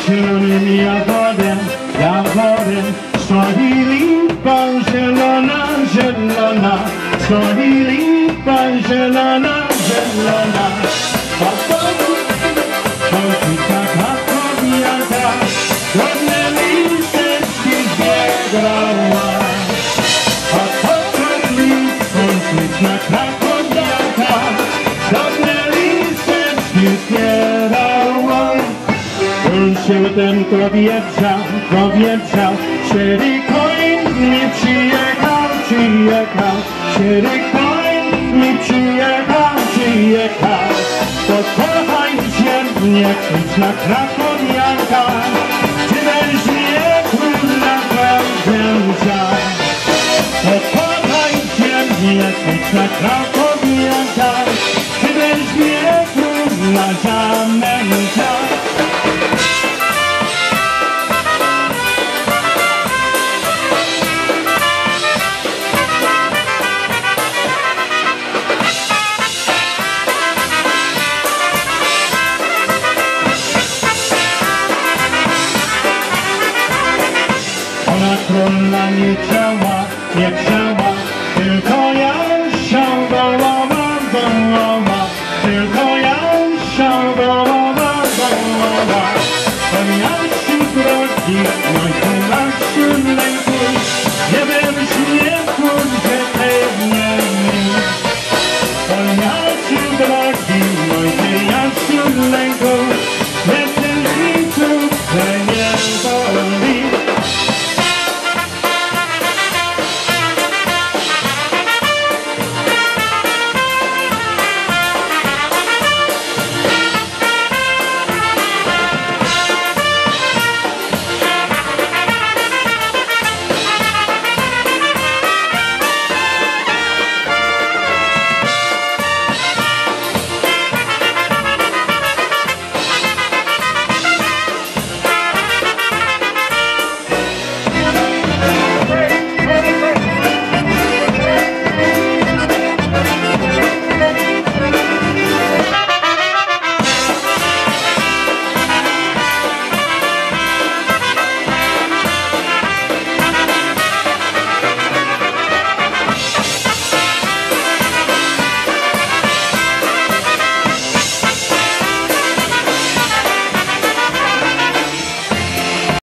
zielonym jaworem stoi lipa zielona, zielona, stoi lipa zielona, zielona. Chodzi taka kobieta, ładne listeczki zbierała. A potem śliczna krakowiaka, ładne listeczki zbierała. On się ten powietrzał, 4 koń mi przyjechał, 4 koń mi przyjechał. Pokochaj się mnie, śliczna krakowianka, czy weźmie króla księcia. Pokochaj się mnie, śliczna krakowianka, czy weźmie króla zamęcia. Ona króla nie chciała, tylko ja szałowała, tylko ja szałowała. On Jasiu drogi, mój Jasiu lęku, nie wiem śmiechu, że pewnie mi. On Jasiu drogi, mój Jasiu lęku,